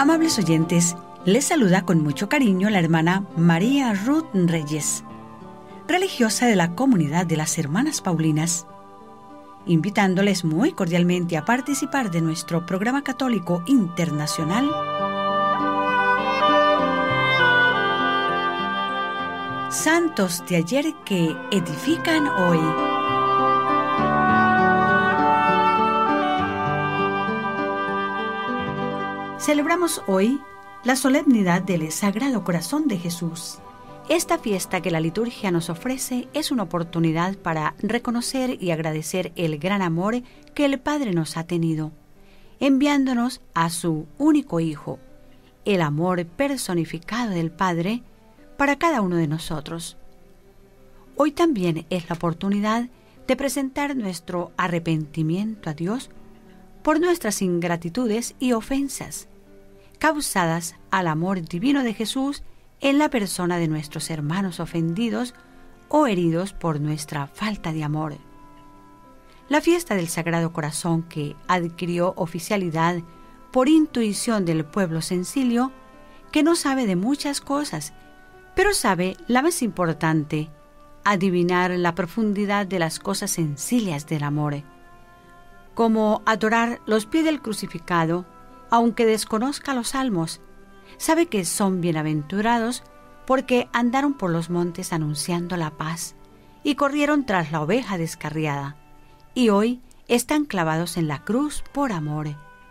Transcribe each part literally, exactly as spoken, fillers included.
Amables oyentes, les saluda con mucho cariño la hermana María Ruth Reyes, religiosa de la comunidad de las Hermanas Paulinas, invitándoles muy cordialmente a participar de nuestro programa católico internacional Santos de ayer que edifican hoy. Celebramos hoy la solemnidad del Sagrado Corazón de Jesús. Esta fiesta que la liturgia nos ofrece es una oportunidad para reconocer y agradecer el gran amor que el Padre nos ha tenido, enviándonos a su único Hijo, el amor personificado del Padre para cada uno de nosotros. Hoy también es la oportunidad de presentar nuestro arrepentimiento a Dios por nuestras ingratitudes y ofensas, causadas al amor divino de Jesús en la persona de nuestros hermanos ofendidos o heridos por nuestra falta de amor. La fiesta del Sagrado Corazón, que adquirió oficialidad por intuición del pueblo sencillo, que no sabe de muchas cosas, pero sabe la más importante, adivinar la profundidad de las cosas sencillas del amor, como adorar los pies del crucificado, aunque desconozca los salmos. Sabe que son bienaventurados porque andaron por los montes anunciando la paz y corrieron tras la oveja descarriada, y hoy están clavados en la cruz por amor.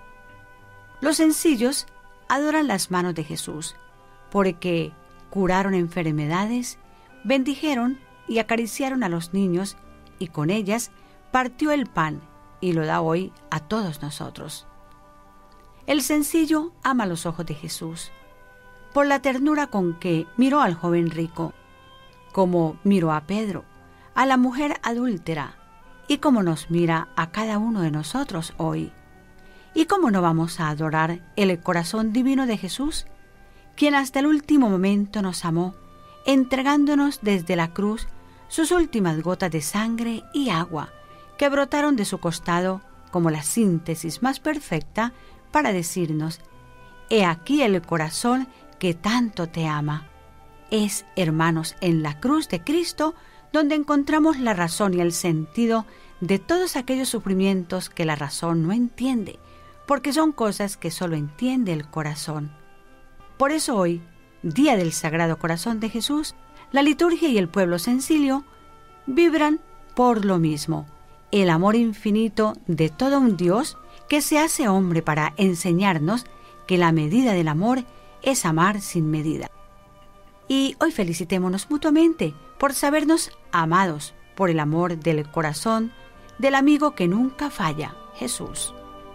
Los sencillos adoran las manos de Jesús porque curaron enfermedades, bendijeron y acariciaron a los niños, y con ellas partió el pan y lo da hoy a todos nosotros. El sencillo ama los ojos de Jesús, por la ternura con que miró al joven rico, como miró a Pedro, a la mujer adúltera, y como nos mira a cada uno de nosotros hoy. ¿Y cómo no vamos a adorar el corazón divino de Jesús, quien hasta el último momento nos amó, entregándonos desde la cruz sus últimas gotas de sangre y agua, que brotaron de su costado como la síntesis más perfecta para decirnos: he aquí el corazón que tanto te ama. Es, hermanos, en la cruz de Cristo donde encontramos la razón y el sentido de todos aquellos sufrimientos que la razón no entiende, porque son cosas que solo entiende el corazón. Por eso hoy, Día del Sagrado Corazón de Jesús, la liturgia y el pueblo sencillo vibran por lo mismo, el amor infinito de todo un Dios que se hace hombre para enseñarnos que la medida del amor es amar sin medida. Y hoy felicitémonos mutuamente por sabernos amados por el amor del corazón del amigo que nunca falla, Jesús.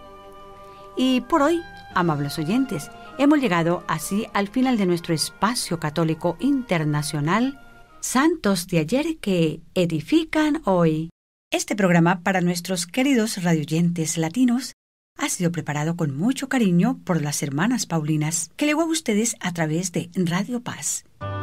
Y por hoy, amables oyentes, hemos llegado así al final de nuestro espacio católico internacional, Santos de ayer que edifican hoy. Este programa para nuestros queridos radioyentes latinos ha sido preparado con mucho cariño por las Hermanas Paulinas, que llegó a ustedes a través de Radio Paz.